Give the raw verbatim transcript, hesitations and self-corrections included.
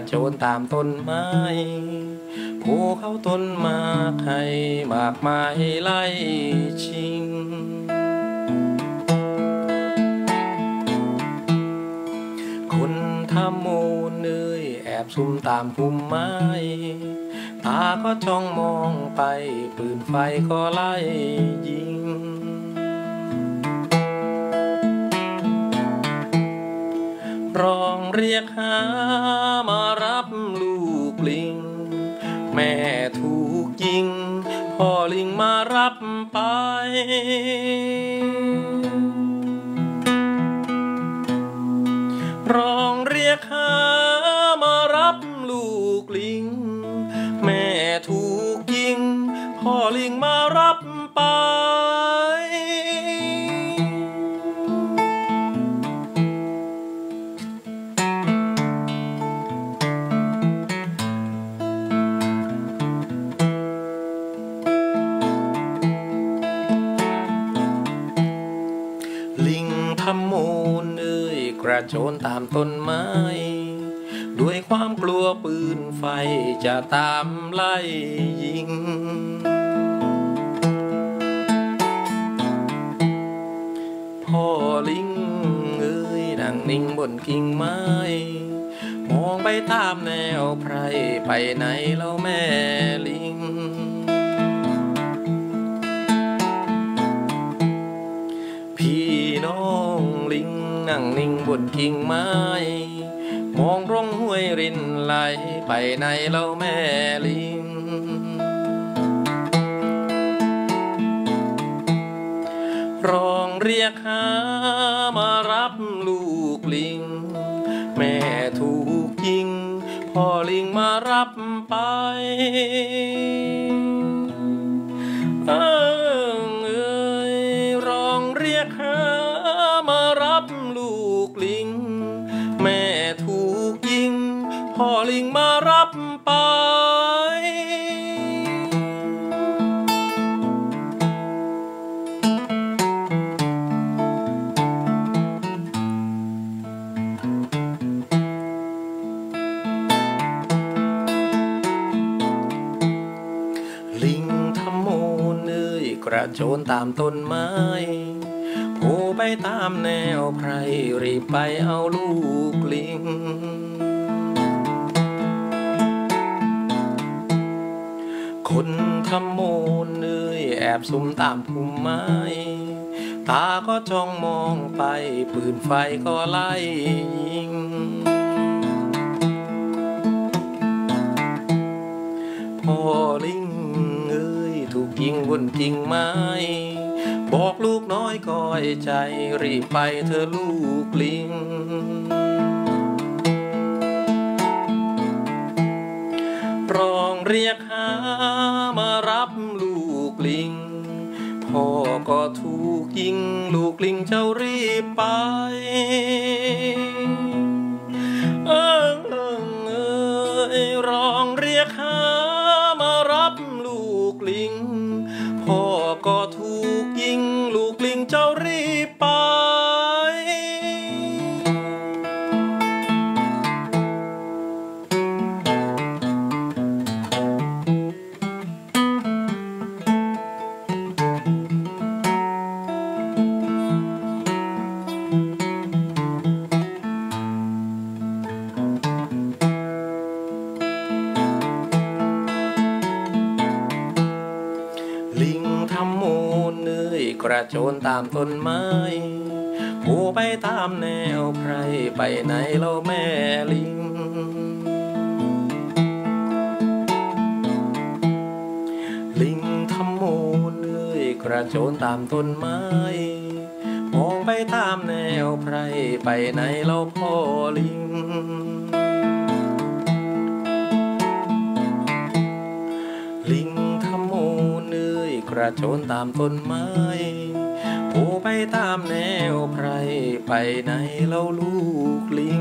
โจนตามต้นไม้โผล่เข้าต้นมากให้มากมายไล่ชิงคนทำโมเนยแอบซุ่มตามพุ่มไม้ตาก็จ้องมองไปปืนไฟก็ไล่ยิงร้องเรียกหามารับลูกลิงแม่ถูกยิงพ่อลิงมารับไปร้องเรียกหามารับลูกลิงแม่ถูกยิงพ่อลิงมารับไปลิงทำโมนเอ้ยกระโจนตามต้นไม้ด้วยความกลัวปืนไฟจะตามไล่ยิงพ่อลิงเอ้ยนั่งนิ่งบนกิ่งไม้มองไปตามแนวไพรไปไหนแล้วแม่ลิงพี่น้องลิงนั่งนิ่งบนกิ่งไม้มองร่องห้วยรินไหลไปไหนแล้วแม่ลิงร้องเรียกหามารับลูกลิงแม่ถูกยิงพ่อลิงมารับไปเอ้ยร้องเรียกหามารับลูกลิงแม่ถูกยิงพ่อลิงมารับไปลิงทำโมนเอ้ยกระโจนตามต้นไม้โผล่ไปตามแนวไพรรีบไปเอาลูกลิงคนทำโมนเอ้ยแอบซุ่มตามพุ่มไม้ตาก็จ้องมองไปปืนไฟก็ไล่ยิงพ่อลิงเอ้ยถูกยิงบนกิ่งไม้บอกลูกน้อยก้อยใจรีบไปเธอลูกลิงร้องเรียกหามารับลูกลิงพ่อก็ถูกยิงลูกลิงเจ้ารีบไปเอ้ยร้องเรียกหามารับลูกลิงพ่อก็ถูกยิงลูกลิงเจ้ารีบไปลิงทำโมนเอ้ยกระโจนตามต้นไม้โผล่ไปตามแนวไพรไปไหนแล้วแม่ลิงลิงทำโมนเอ้ยกระโจนตามต้นไม้มองไปตามแนวไพรไปไหนแล้วพ่อลิงลิงทำโมนเอ้ยกระโจนตามต้นไม้โผล่ไปตามแนวไพรไปไหนแล้วลูกลิง